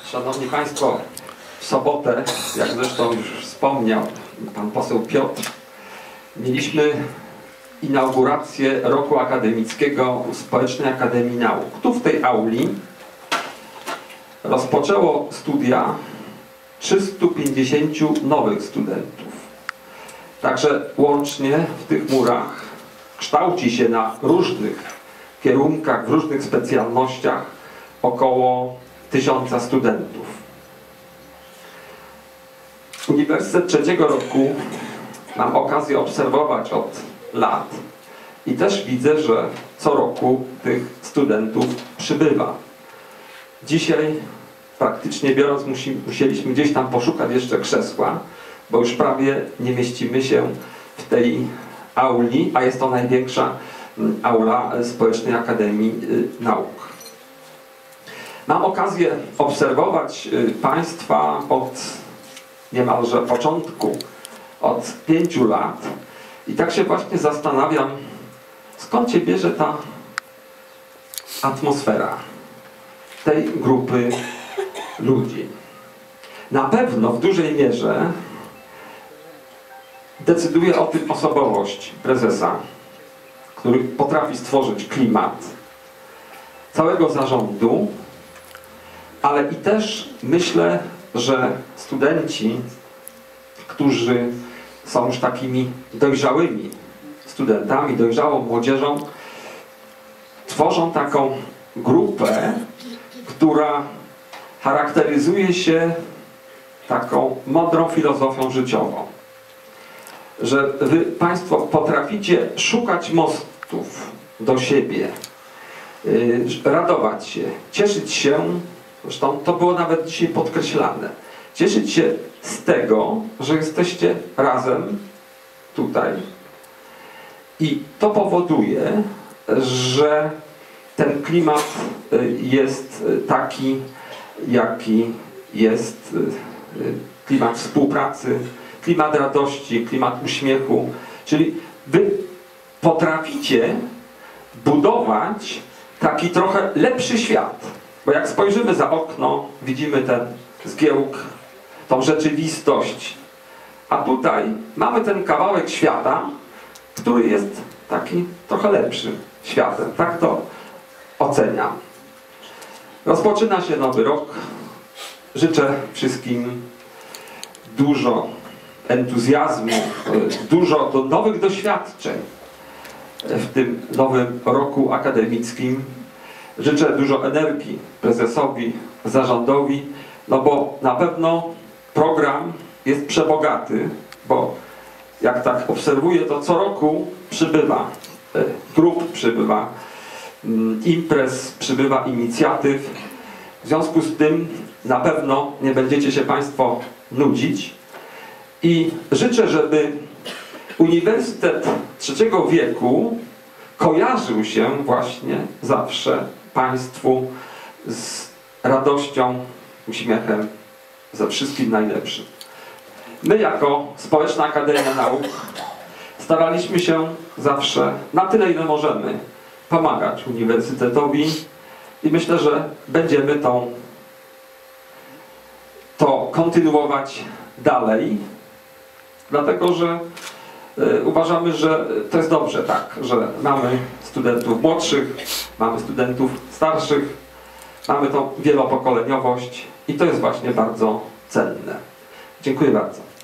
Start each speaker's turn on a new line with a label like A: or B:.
A: Szanowni Państwo, w sobotę, jak zresztą już wspomniał pan poseł Piotr, mieliśmy inaugurację roku akademickiego Społecznej Akademii Nauk. Tu w tej auli rozpoczęło studia 350 nowych studentów. Także łącznie w tych murach kształci się na różnych kierunkach, w różnych specjalnościach około 1000 studentów. Uniwersytet trzeciego roku mam okazję obserwować od lat i też widzę, że co roku tych studentów przybywa. Dzisiaj praktycznie biorąc musieliśmy gdzieś tam poszukać jeszcze krzesła, bo już prawie nie mieścimy się w tej auli, a jest to największa aula Społecznej Akademii Nauk. Mam okazję obserwować Państwa od niemalże początku, od 5 lat i tak się właśnie zastanawiam, skąd się bierze ta atmosfera tej grupy ludzi. Na pewno w dużej mierze decyduje o tym osobowość prezesa, który potrafi stworzyć klimat całego zarządu, ale i też myślę, że studenci, którzy są już takimi dojrzałymi studentami, dojrzałą młodzieżą, tworzą taką grupę, która charakteryzuje się taką mądrą filozofią życiową. Że wy Państwo potraficie szukać mostów do siebie, radować się, cieszyć się, zresztą to było nawet dzisiaj podkreślane, cieszyć się z tego, że jesteście razem tutaj i to powoduje, że ten klimat jest taki, jaki jest, klimat współpracy, klimat radości, klimat uśmiechu, czyli wy potraficie budować taki trochę lepszy świat, bo jak spojrzymy za okno, widzimy ten zgiełk, tą rzeczywistość, a tutaj mamy ten kawałek świata, który jest taki trochę lepszym światem, tak to oceniam. Rozpoczyna się nowy rok, życzę wszystkim dużo entuzjazmu, dużo nowych doświadczeń w tym nowym roku akademickim. Życzę dużo energii prezesowi, zarządowi, no bo na pewno program jest przebogaty, bo jak tak obserwuję, to co roku przybywa grup, przybywa imprez, przybywa inicjatyw. W związku z tym na pewno nie będziecie się Państwo nudzić i życzę, żeby Uniwersytet trzeciego wieku kojarzył się właśnie zawsze Państwu z radością, uśmiechem, ze wszystkim najlepszym. My jako Społeczna Akademia Nauk staraliśmy się zawsze, na tyle ile możemy, pomagać Uniwersytetowi i myślę, że będziemy to kontynuować dalej, dlatego że uważamy, że to jest dobrze tak, że mamy studentów młodszych, mamy studentów starszych, mamy tą wielopokoleniowość i to jest właśnie bardzo cenne. Dziękuję bardzo.